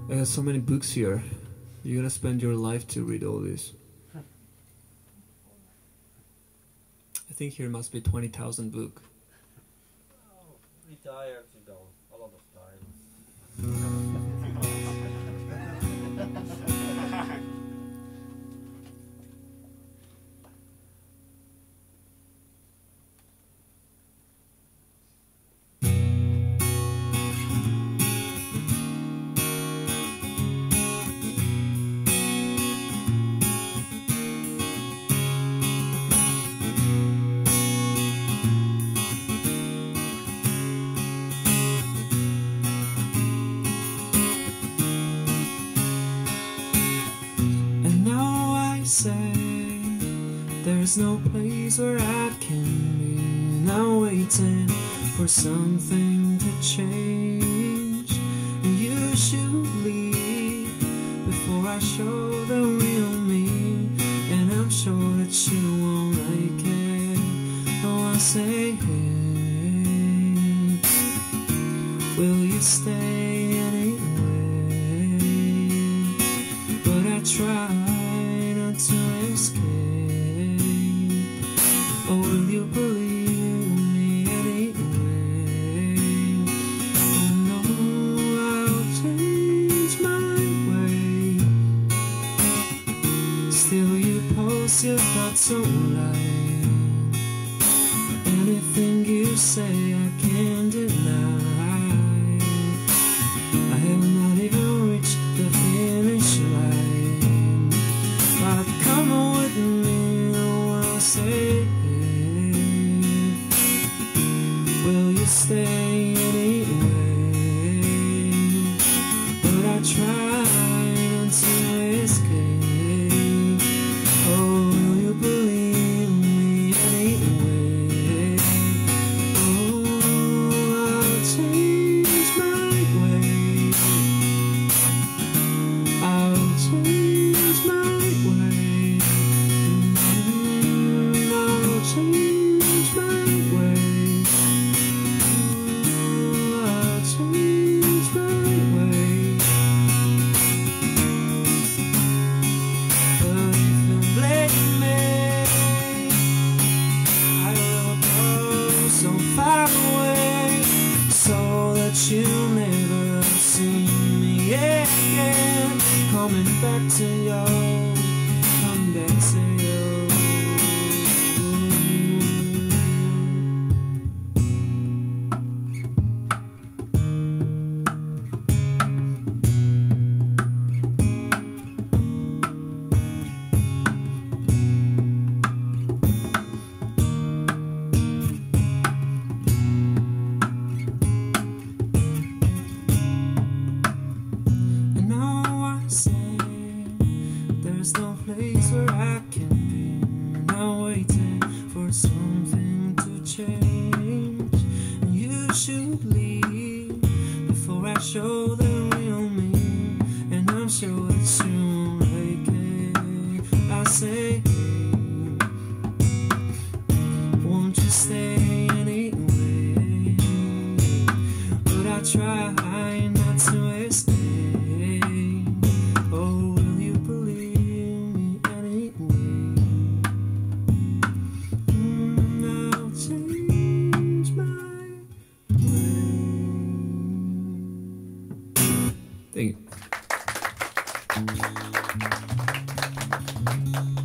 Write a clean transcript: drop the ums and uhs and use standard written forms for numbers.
I got so many books here. You're gonna spend your life to read all this. I think here must be 20,000 books. Retired, you know, a lot of time. Say there's no place where I can be, now waiting for something to change. And you should leave before I show the real me, and I'm sure that you won't like it. Oh, I say, hey, will you stay anyway? But I try to escape. Or will you believe me anyway? Oh no, I'll change my way. Still you post your thoughts online. Anything you say I can't deny. I have not even reached the finish line. But come on with me, oh, I'll say, will you stay anyway? But I try not to escape. Oh, will you believe me anyway? Oh, I'll change my way. I'll change my way. I'll change my way. I'll change my way. But if you blame me, I will go so far away, so that you'll never see me again. Coming back to you, come back to you. And now I say there's no place where I can be, now waiting for something to change. And you should leave before I show the real me, and I'm sure that you won't like it. I say, won't you stay anyway? But I try not to escape. Oh, will you believe me anyway? I'll change my way. Thank you.